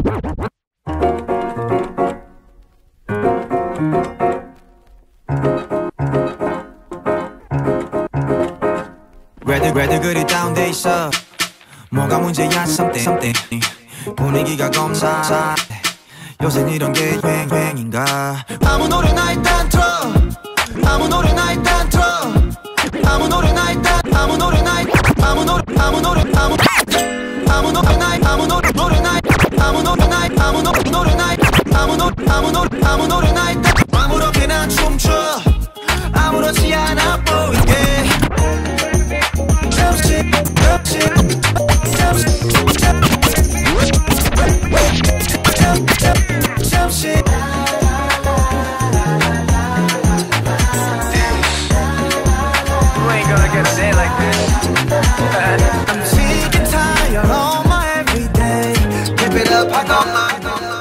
왜들 그리 다운돼 있어? 뭐가 문제야? something 분위기가 검사 요새 이런 게 유행인가? 아무 노래나 일단 틀어. 아무 노래나 일단 틀어. 아무 노래나 일단 아무 노래나 아무 노래 아무 노래 아무 아무 노래나 아무 노래 노래나 아무 노래나 아무 노래나 아무 노래 아무 노래 아무 노래나 일단 아무렇게나 춤춰. 아무렇지 않아 보이게. 잠시 You ain't gonna get a day like this. I'm sick and tired of my everyday. Keep it up, I got my